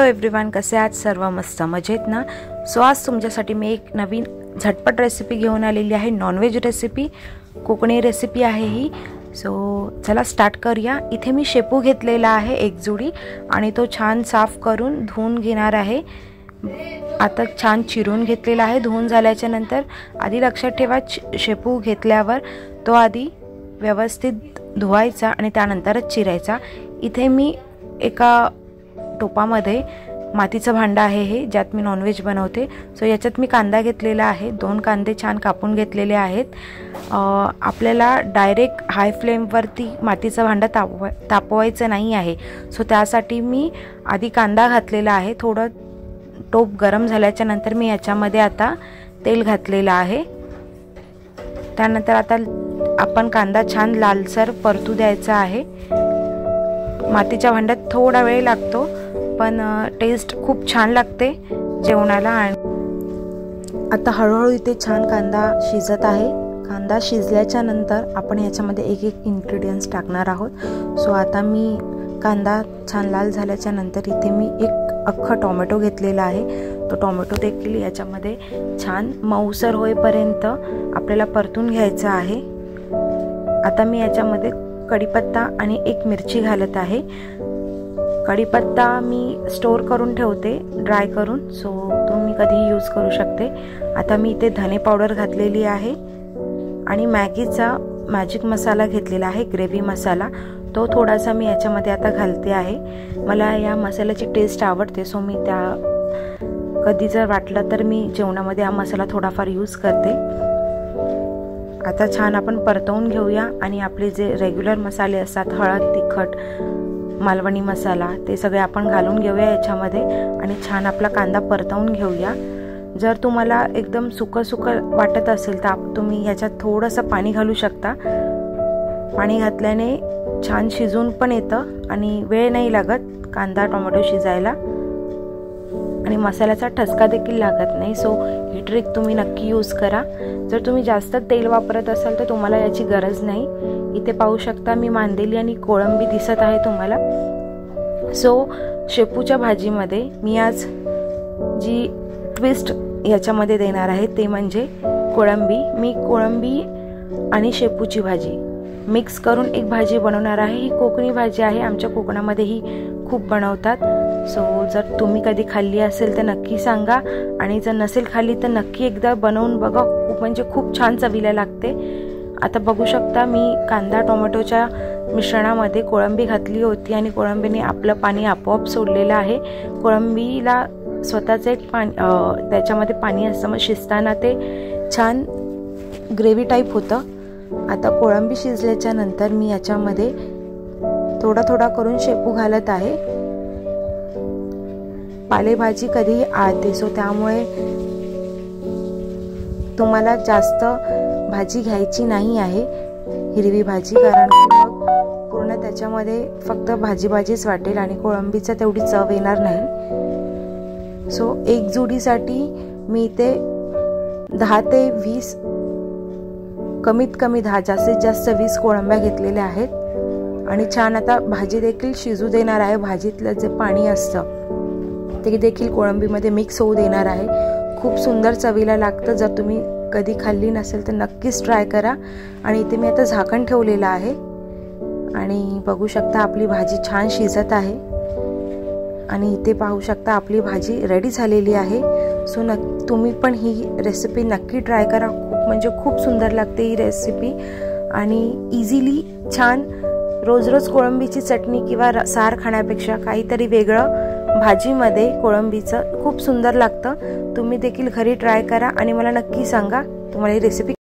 Everyone, कसे आहात सर्व? मस्त मजेत ना? सो आज तुमच्यासाठी मी एक नवीन झटपट रेसिपी घेऊन आलेली आहे. नॉनव्हेज रेसिपी, कोकणी रेसिपी आहे ही. सो चला स्टार्ट करूया. इथे मी शेपू घेतलेला आहे एक जुडी आणि तो छान साफ करून धुवून घेणार आहे. आता छान चिरून घेतलेला आहे. धुवून झाल्याच्या नंतर आधी लक्षात ठेवा, शेपू घेतल्यावर तो आधी व्यवस्थित धुवायचा आणि त्यानंतरच चिरायचा. इथे मी एका टोपामध्ये मातीचं भांडं आहे हे, ज्यात मी नॉनव्हेज बनवते. सो याच्यात मी कांदा घेतलेला आहे. 2 कांदे छान कापून घेतलेले आहेत. आपल्याला डायरेक्ट हाय फ्लेमवरती मातीचं भांडं तापवायचं नाही आहे. सो त्यासाठी मी आधी कांदा घातलेला आहे. थोडं टोप गरम झाल्याच्या नंतर मी याच्यामध्ये आता तेल घातलेलं आहे. त्यानंतर आता आपण कांदा छान लालसर परतू द्यायचा आहे. मातीच्या भांड्यात थोडा वेळ लागतो, पण टेस्ट खूप छान लागते जेवणाला. आणि आता हळूहळू इथे छान कांदा शिजत आहे. कांदा शिजल्याच्या नंतर आपण ह्याच्यामध्ये एक एक इन्ग्रेडियंट्स टाकणार आहोत. सो आता मी कांदा छान लाल झाल्याच्या नंतर इथे मी एक अख्खा टोमॅटो घेतलेला आहे. तो टोमॅटो देखील याच्यामध्ये छान मऊसर होईपर्यंत आपल्याला परतून घ्यायचा आहे. आता मी याच्यामध्ये कढीपत्ता आणि एक मिरची घालत आहे. कढीपत्ता मी स्टोर करून ठेवते ड्राय करून, सो तुम्ही कधीही यूज करू शकते. आता मी इथे धने पावडर घातलेली आहे आणि मॅगीचा मॅजिक मसाला घेतलेला आहे, ग्रेव्ही मसाला. तो थोडासा मी याच्यामध्ये आता घालते आहे. मला या मसाल्याची टेस्ट आवडते, सो मी कधी जर वाटलं तर मी जेवणामध्ये हा मसाला थोडाफार यूज करते. आता छान आपण परतवून घेऊया आणि आपले जे रेग्युलर मसाले असतात, हळद, तिखट, मालवणी मसाला, ते सगळे आपण घालून घेऊया याच्यामध्ये आणि छान आपला कांदा परतवून घेऊया. जर तुम्हाला एकदम सुकं वाटत असेल तर तुम्ही याच्यात थोडंसं पाणी घालू शकता. पाणी घातल्याने छान शिजून पण येतं आणि वेळ नाही लागत कांदा टोमॅटो शिजायला आणि मसाल्याचा ठसका देखील लागत नाही. सो ही ट्रिक तुम्ही नक्की यूज करा. जर तुम्ही जास्त तेल वापरत असाल तर तुम्हाला याची गरज नाही. इथे पाहू शकता मी मांदेली आणि कोळंबी दिसत आहे तुम्हाला. सो शेपूच्या भाजीमध्ये मी आज जी ट्विस्ट याच्यामध्ये देणार आहे ते म्हणजे कोळंबी. मी कोळंबी आणि शेपूची भाजी मिक्स करून एक भाजी बनवणार आहे. ही कोकणी भाजी आहे, आमच्या कोकणामध्ये ही खूप बनवतात. सो जर तुम्ही कधी खाल्ली असेल तर नक्की सांगा आणि जर नसेल खाल्ली तर नक्की एकदा बनवून बघा. खूप छान चवीला लागते. आता बघू शकता मी कांदा टोमॅटोच्या मिश्रणामध्ये कोळंबी घातली होती आणि कोळंबीने आपलं पाणी आपोआप सोडलेलं आहे. कोळंबीला स्वतःचं एक त्याच्यामध्ये पाणी असतं, मग शिजताना ते छान ग्रेव्ही टाईप होतं. आता कोळंबी शिजल्याच्या नंतर मी याच्यामध्ये थोडा थोडा करून शेपू घालत आहे. पालेभाजी कधीही आळते, सो त्यामुळे तुम्हाला जास्त भाजी घ्यायची नाही आहे, हिरवी भाजी, कारण मग पूर्ण त्याच्यामध्ये फक्त भाजीच वाटेल आणि कोळंबीचा तेवढी चव येणार नाही. सो एक जुडीसाठी मी इथे 10 ते 20, कमीत कमी 10, जास्तीत जास्त 20 कोळंब्या घेतलेल्या आहेत आणि छान आता भाजी देखील शिजू देणार आहे. भाजीतलं जे पाणी असतं ते देखील कोळंबीमध्ये मिक्स होऊ देणार आहे. खूप सुंदर चवीला लागतं. जर तुम्ही कधी खाल्ली नसेल तर नक्कीच ट्राय करा. आणि इथे मी आता झाकण ठेवलेलं आहे आणि बघू शकता आपली भाजी छान शिजत आहे आणि इथे पाहू शकता आपली भाजी रेडी झालेली आहे. सो तुम्ही पण ही रेसिपी नक्की ट्राय करा. खूप सुंदर लागते ही रेसिपी आणि इझिली छान. रोज रोज कोळंबीची चटणी किंवा सार खाण्यापेक्षा काहीतरी वेगळं भाजीमध्ये कोळंबीचं खूप सुंदर लागतं. तुम्ही देखील घरी ट्राय करा आणि मला नक्की सांगा तुम्हाला ही रेसिपी